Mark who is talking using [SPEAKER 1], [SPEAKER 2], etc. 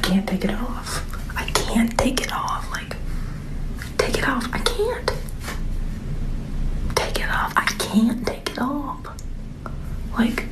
[SPEAKER 1] can't take it off. I can't take it off. Like, take it off. I can't. Take it off. I can't take it off. Like,